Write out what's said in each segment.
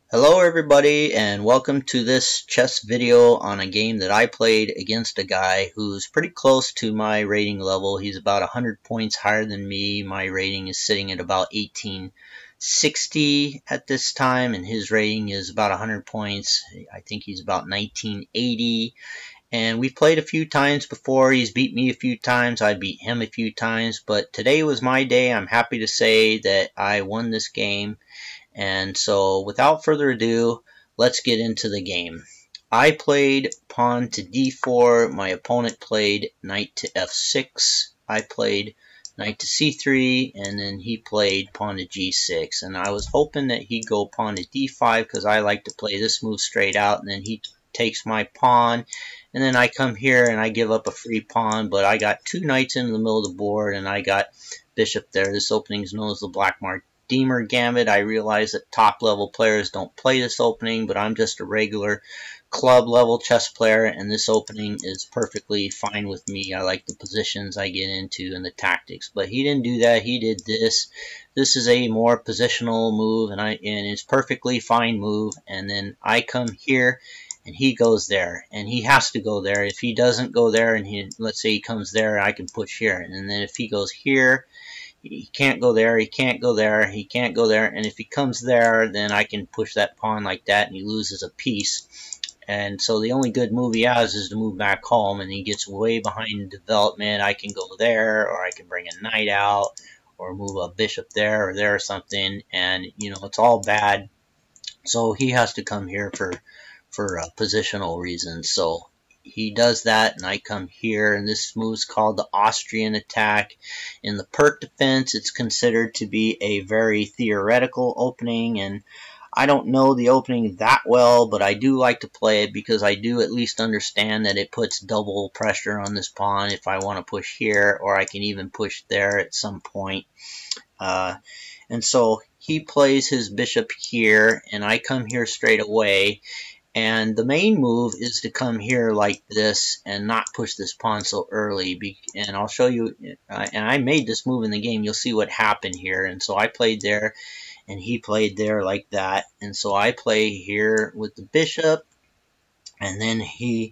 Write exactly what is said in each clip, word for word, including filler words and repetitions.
Hello everybody and welcome to this chess video on a game that I played against a guy who's pretty close to my rating level. He's about one hundred points higher than me. My rating is sitting at about eighteen sixty at this time and his rating is about one hundred points. I think he's about nineteen eighty. And we've played a few times before. He's beat me a few times. I beat him a few times. But today was my day. I'm happy to say that I won this game. And so without further ado, let's get into the game. I played pawn to d four. My opponent played knight to f six. I played knight to c three. And then he played pawn to g six. And I was hoping that he'd go pawn to d five because I like to play this move straight out. And then he takes my pawn. And then I come here and I give up a free pawn. But I got two knights in the middle of the board. And I got bishop there. This opening is known as the Black Deemer Gambit. I realize that top level players don't play this opening, but I'm just a regular club level chess player and this opening is perfectly fine with me. I like the positions I get into and the tactics, but he didn't do that. He did this. This is a more positional move and I and it's perfectly fine move. And then I come here and he goes there and he has to go there. If he doesn't go there and he, let's say he comes there, I can push here. And then if he goes here, he can't go there, he can't go there, he can't go there, and if he comes there, then I can push that pawn like that, and he loses a piece. And so the only good move he has is to move back home, and he gets way behind development. I can go there, or I can bring a knight out, or move a bishop there or there or something, and you know it's all bad. So he has to come here for for uh, positional reasons. So he does that and I come here, and this move is called the Austrian attack. In the Pert defense, it's considered to be a very theoretical opening, and I don't know the opening that well, but I do like to play it because I do at least understand that it puts double pressure on this pawn if I want to push here, or I can even push there at some point. Uh, and so he plays his bishop here and I come here straight away. And the main move is to come here like this and not push this pawn so early. And I'll show you, and I made this move in the game, you'll see what happened here. And so I played there and he played there like that. And so I play here with the bishop and then he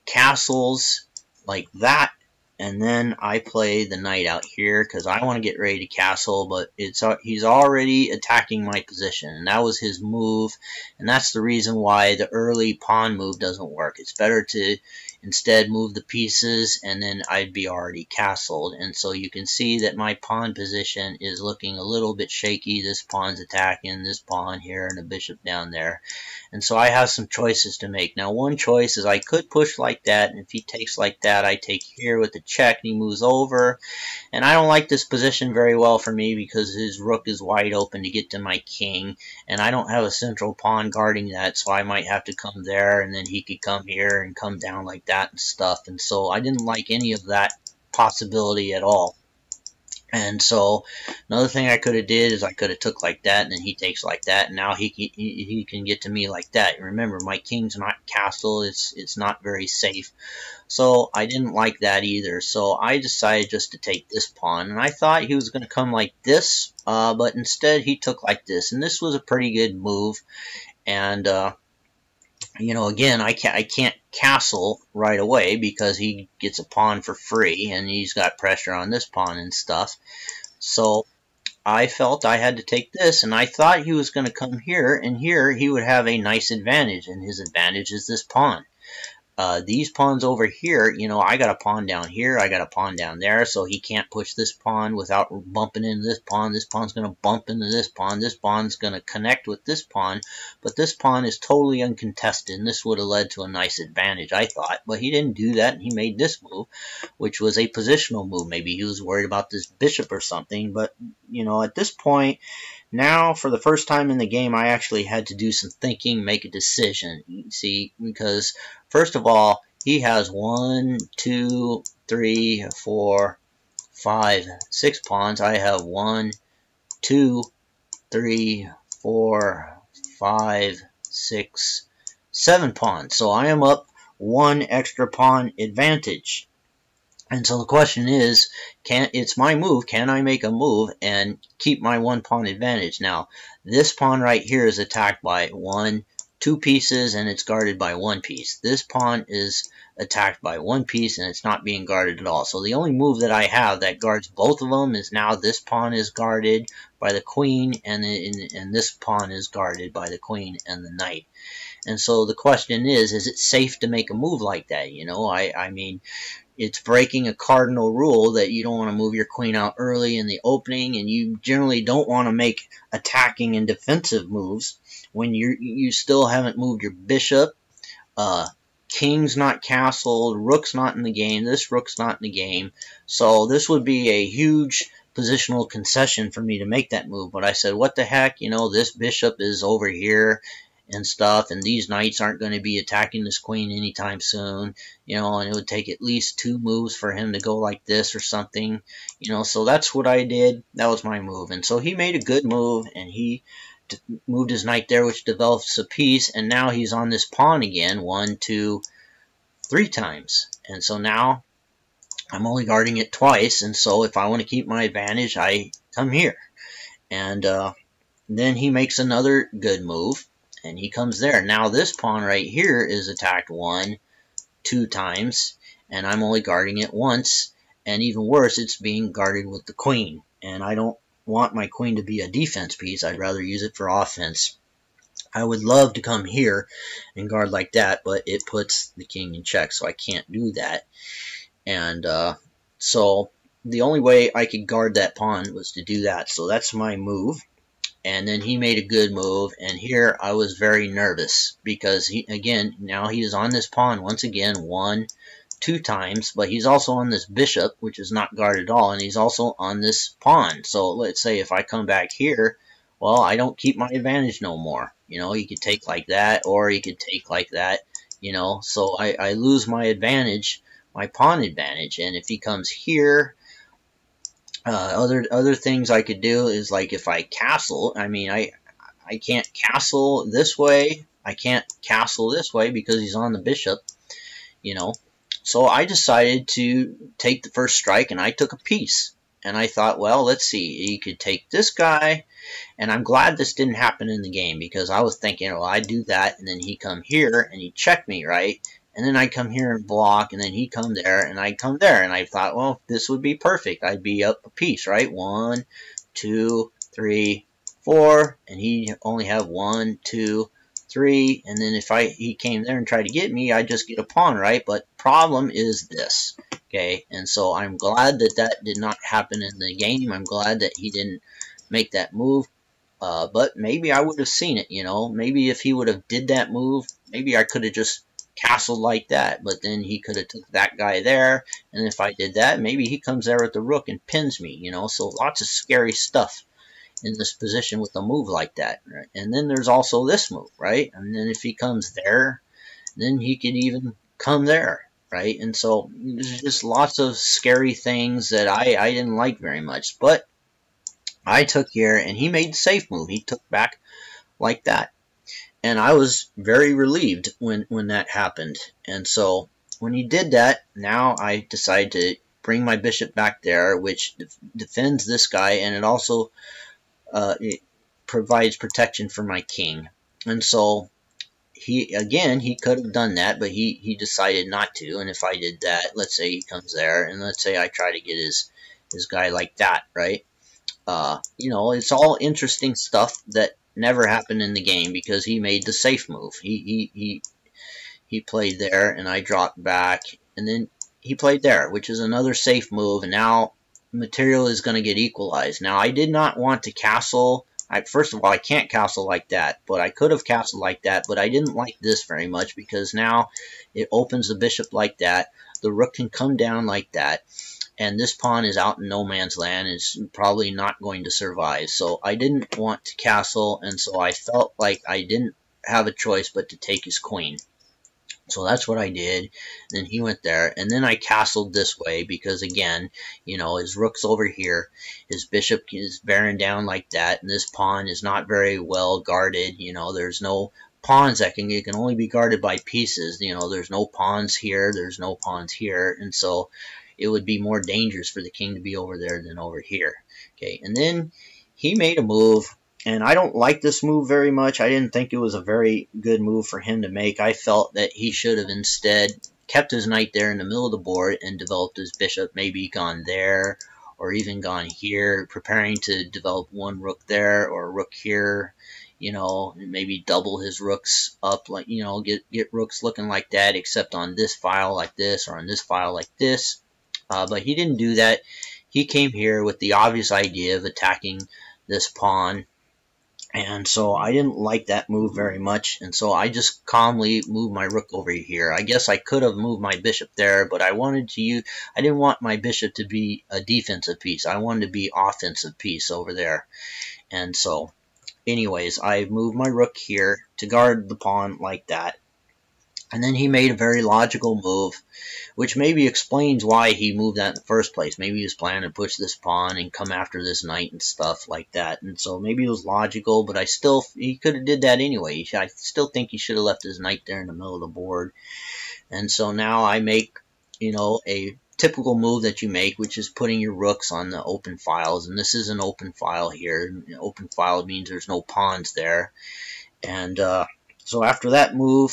castles like that. And then I play the knight out here because I want to get ready to castle, but it's he's already attacking my position. And that was his move, and that's the reason why the early pawn move doesn't work. It's better to instead move the pieces, and then I'd be already castled. And so you can see that my pawn position is looking a little bit shaky. This pawn's attacking this pawn here and a bishop down there. And so I have some choices to make. Now one choice is I could push like that, and if he takes like that, I take here with the check and he moves over. And I don't like this position very well for me because his rook is wide open to get to my king, and I don't have a central pawn guarding that, so I might have to come there and then he could come here and come down like that and stuff. And so I didn't like any of that possibility at all. And so another thing I could have did is I could have took like that and then he takes like that, and now he, he he can get to me like that. Remember, my king's not castle, it's it's not very safe. So I didn't like that either. So I decided just to take this pawn, and I thought he was going to come like this, uh, but instead he took like this, and this was a pretty good move. And uh, you know, again, I can't, I can't castle right away because he gets a pawn for free and he's got pressure on this pawn and stuff. So I felt I had to take this, and I thought he was going to come here, and here he would have a nice advantage, and his advantage is this pawn. Uh, these pawns over here, you know, I got a pawn down here, I got a pawn down there, so he can't push this pawn without bumping into this pawn. This pawn's going to bump into this pawn. This pawn's going to connect with this pawn, but this pawn is totally uncontested, and this would have led to a nice advantage, I thought. But he didn't do that, and he made this move, which was a positional move. Maybe he was worried about this bishop or something, but, you know, at this point, now, for the first time in the game, I actually had to do some thinking, make a decision. You see, because first of all, he has one, two, three, four, five, six pawns. I have one, two, three, four, five, six, seven pawns. So I am up one extra pawn advantage. And so the question is, can it's my move, can I make a move and keep my one pawn advantage? Now, this pawn right here is attacked by one, two pieces, and it's guarded by one piece. This pawn is attacked by one piece, and it's not being guarded at all. So the only move that I have that guards both of them is now this pawn is guarded by the queen, and, and this pawn is guarded by the queen and the knight. And so the question is, is it safe to make a move like that? You know, I, I mean, it's breaking a cardinal rule that you don't want to move your queen out early in the opening, and you generally don't want to make attacking and defensive moves when you you still haven't moved your bishop. Uh, king's not castled, rook's not in the game, this rook's not in the game. So this would be a huge positional concession for me to make that move. But I said, what the heck, you know, this bishop is over here and stuff, and these knights aren't going to be attacking this queen anytime soon, you know, and it would take at least two moves for him to go like this or something, you know. So that's what I did. That was my move. And so he made a good move, and he moved his knight there, which develops a piece, and now he's on this pawn again, one, two, three times. And so now I'm only guarding it twice, and so if I want to keep my advantage, I come here. And uh, then he makes another good move, and he comes there. Now this pawn right here is attacked one, two times, and I'm only guarding it once. And even worse, it's being guarded with the queen. And I don't want my queen to be a defense piece. I'd rather use it for offense. I would love to come here and guard like that, but it puts the king in check, so I can't do that. And uh, so the only way I could guard that pawn was to do that. So that's my move. And then he made a good move, and here I was very nervous because he, again, now he is on this pawn once again, one, two times, but he's also on this bishop, which is not guarded at all, and he's also on this pawn. So let's say if I come back here, well, I don't keep my advantage no more. You know, he could take like that, or he could take like that, you know, so I, I lose my advantage, my pawn advantage. And if he comes here, Uh, other other things I could do is, like, if I castle, I mean, I I can't castle this way, I can't castle this way because he's on the bishop, you know. So I decided to take the first strike, and I took a piece. And I thought, well, let's see, he could take this guy, and I'm glad this didn't happen in the game, because I was thinking, well, I'd do that, and then he'd come here, and he'd check me, right? And then I'd come here and block, and then he'd come there, and I'd come there. And I thought, well, this would be perfect. I'd be up a piece, right? One, two, three, four, and he'd only have one, two, three. And then if I he came there and tried to get me, I'd just get a pawn, right? But problem is this, okay? And so I'm glad that that did not happen in the game. I'm glad that he didn't make that move. Uh, but maybe I would have seen it, you know. Maybe if he would have did that move, maybe I could have just castle like that, but then he could have took that guy there, and if I did that, maybe he comes there with the rook and pins me, you know. So lots of scary stuff in this position with a move like that, right? And then there's also this move, right? And then if he comes there, then he could even come there, right? And so there's just lots of scary things that I, I didn't like very much, but I took here, and he made the safe move. He took back like that. And I was very relieved when, when that happened. And so when he did that, now I decided to bring my bishop back there, which def defends this guy, and it also uh, it provides protection for my king. And so he, again, he could have done that, but he, he decided not to. And if I did that, let's say he comes there, and let's say I try to get his, his guy like that, right? Uh, you know, it's all interesting stuff that never happened in the game because he made the safe move. He he he he played there, and I dropped back, and then he played there, which is another safe move. And now material is going to get equalized. Now I did not want to castle. I, first of all, I can't castle like that, but I could have castled like that. But I didn't like this very much because now it opens the bishop like that. The rook can come down like that. And this pawn is out in no man's land. It's probably not going to survive. So I didn't want to castle, and so I felt like I didn't have a choice but to take his queen. So that's what I did. Then he went there, and then I castled this way because, again, you know, his rook's over here. His bishop is bearing down like that, and this pawn is not very well guarded. You know, there's no pawns that can, it can only be guarded by pieces. You know, there's no pawns here. There's no pawns here. And so, it would be more dangerous for the king to be over there than over here. Okay, and then he made a move, and I don't like this move very much. I didn't think it was a very good move for him to make. I felt that he should have instead kept his knight there in the middle of the board and developed his bishop, maybe gone there or even gone here, preparing to develop one rook there or a rook here, you know, maybe double his rooks up, like, you know, get, get rooks looking like that, except on this file like this or on this file like this. Uh, but he didn't do that. He came here with the obvious idea of attacking this pawn. And so I didn't like that move very much, and so I just calmly moved my rook over here. I guess I could have moved my bishop there, but I wanted to use, I didn't want my bishop to be a defensive piece. I wanted to be offensive piece over there. And so anyways, I moved my rook here to guard the pawn like that. And then he made a very logical move, which maybe explains why he moved that in the first place. Maybe he was planning to push this pawn and come after this knight and stuff like that. And so maybe it was logical, but I still, he could have did that anyway. I still think he should have left his knight there in the middle of the board. And so now I make, you know, a typical move that you make, which is putting your rooks on the open files. And this is an open file here. Open file means there's no pawns there. And uh, so after that move,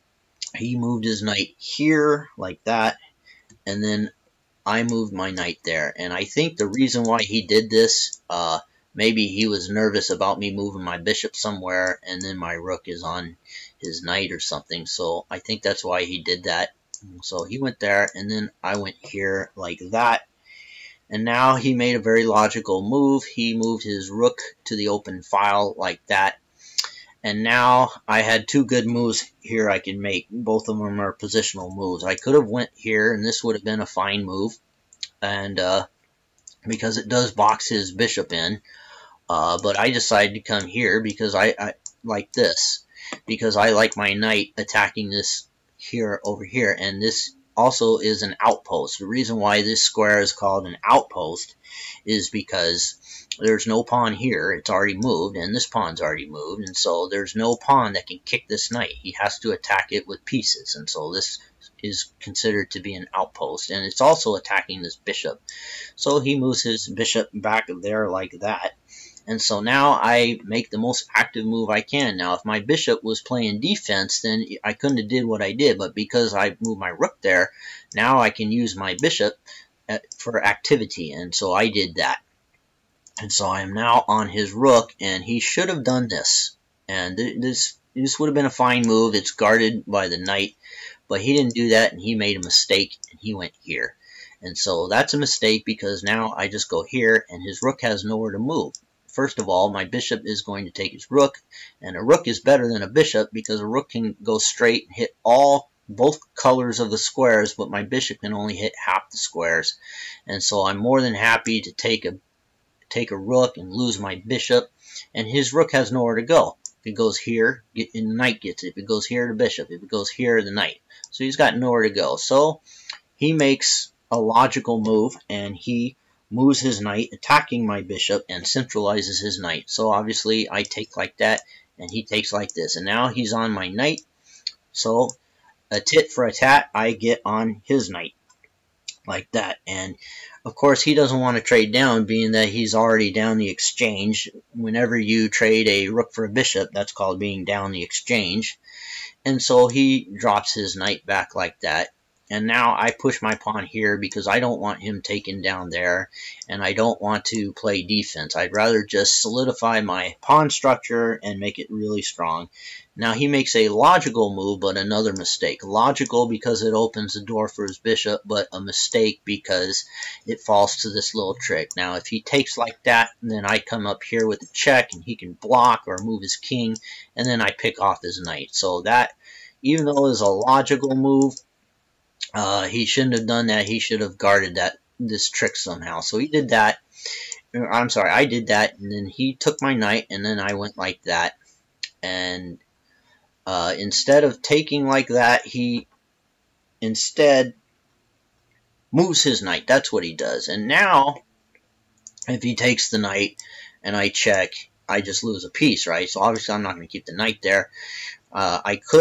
he moved his knight here like that, and then I moved my knight there. And I think the reason why he did this, uh, maybe he was nervous about me moving my bishop somewhere and then my rook is on his knight or something. So I think that's why he did that. So he went there, and then I went here like that. And now he made a very logical move. He moved his rook to the open file like that. And now I had two good moves here I can make. Both of them are positional moves. I could have went here, and this would have been a fine move, and uh, because it does box his bishop in. Uh, but I decided to come here because I, I like this, because I like my knight attacking this here over here, and this also is an outpost. The reason why this square is called an outpost is because there's no pawn here. It's already moved, and this pawn's already moved, and so there's no pawn that can kick this knight. He has to attack it with pieces, and so this is considered to be an outpost, and it's also attacking this bishop. So he moves his bishop back there like that, and so now I make the most active move I can. Now, if my bishop was playing defense, then I couldn't have did what I did, but because I moved my rook there, now I can use my bishop for activity, and so I did that. And so I am now on his rook, and he should have done this. And this this would have been a fine move. It's guarded by the knight, but he didn't do that, and he made a mistake, and he went here. And so that's a mistake, because now I just go here, and his rook has nowhere to move. First of all, my bishop is going to take his rook, and a rook is better than a bishop, because a rook can go straight and hit all both colors of the squares, but my bishop can only hit half the squares. And so I'm more than happy to take a take a rook and lose my bishop, and his rook has nowhere to go. If it goes here, get, and the knight gets it. If it goes here, the bishop. If it goes here, the knight. So he's got nowhere to go. So he makes a logical move, and he moves his knight, attacking my bishop, and centralizes his knight. So obviously I take like that, and he takes like this. And now he's on my knight. So a tit for a tat, I get on his knight like that. And of course, he doesn't want to trade down, being that he's already down the exchange. Whenever you trade a rook for a bishop, that's called being down the exchange. And so he drops his knight back like that. And now I push my pawn here because I don't want him taken down there, and I don't want to play defense. I'd rather just solidify my pawn structure and make it really strong. Now he makes a logical move, but another mistake. Logical because it opens the door for his bishop, but a mistake because it falls to this little trick. Now if he takes like that, then I come up here with a check, and he can block or move his king, and then I pick off his knight. So that, even though it is a logical move, Uh, he shouldn't have done that. He should have guarded that this trick somehow. So he did that. I'm sorry, I did that, and then he took my knight, and then I went like that. And uh, instead of taking like that, he instead moves his knight. That's what he does. And now, if he takes the knight and I check, I just lose a piece, right? So obviously I'm not going to keep the knight there. Uh, I could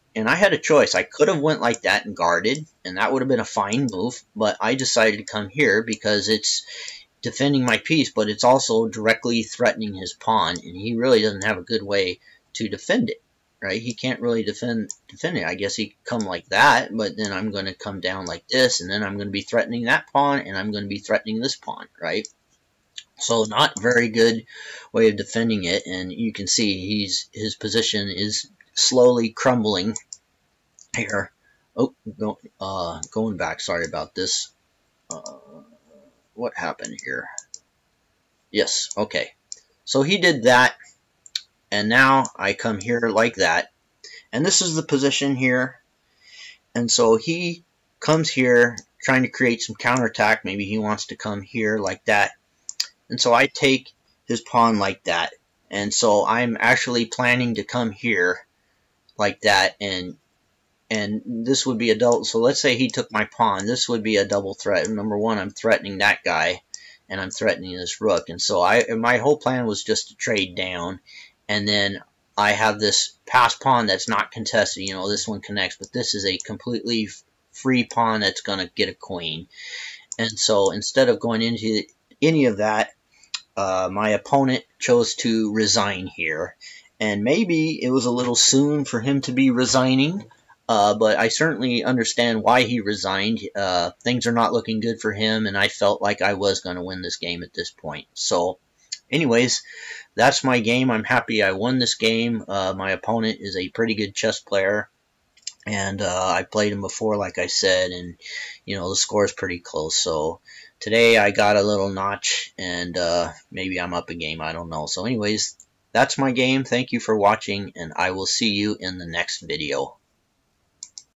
And I had a choice. I could have went like that and guarded, and that would have been a fine move, but I decided to come here because it's defending my piece, but it's also directly threatening his pawn, and he really doesn't have a good way to defend it, right? He can't really defend defend it. I guess he could come like that, but then I'm going to come down like this, and then I'm going to be threatening that pawn, and I'm going to be threatening this pawn, right? So not very good way of defending it, and you can see he's his position is slowly crumbling here. Oh, go, uh, going back. Sorry about this. Uh, what happened here? Yes, okay. So he did that, and now I come here like that, and this is the position here. And so he comes here trying to create some counterattack. Maybe he wants to come here like that. And so I take his pawn like that. And so I'm actually planning to come here like that, and and this would be a double. So let's say he took my pawn. This would be a double threat. Number one, I'm threatening that guy, and I'm threatening this rook. And so I my whole plan was just to trade down, and then I have this pass pawn that's not contested. You know, this one connects, but this is a completely free pawn that's going to get a queen. And so instead of going into any of that, uh, my opponent chose to resign here. And maybe it was a little soon for him to be resigning, uh, but I certainly understand why he resigned. Uh, things are not looking good for him, and I felt like I was going to win this game at this point. So anyways, that's my game. I'm happy I won this game. Uh, my opponent is a pretty good chess player, and uh, I played him before, like I said, and you know the score is pretty close. So today I got a little notch, and uh, maybe I'm up a game. I don't know. So anyways, that's my game. Thank you for watching, and I will see you in the next video.